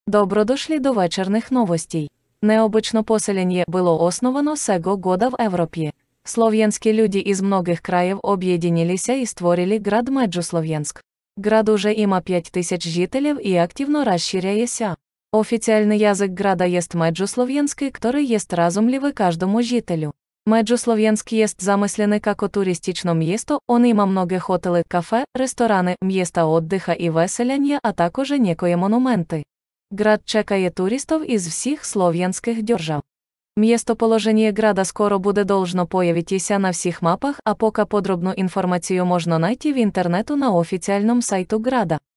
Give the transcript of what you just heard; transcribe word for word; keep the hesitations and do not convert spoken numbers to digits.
Добро дошли до вечерних новостей. Необычно поселение было основано сего года в Европе. Слов'янські люди із многих країв об'єднілися і створили град Меджуслов'янськ. Град уже има п'ять тисяч жителів і активно розширяється. Офіційний язик града єст Меджуслов'янський, который єст разумливий каждому жителю. Меджуслов'янськ єст замислений како туристично місто, он има многе хотели, кафе, ресторани, міста отдиха і веселяння, а також некоє монументи. Град чекає туристів із всіх слов'янських держав. Містоположення града скоро буде должно появитися на всіх мапах, а поки подробну інформацію можна знайти в інтернету на офіційному сайту града.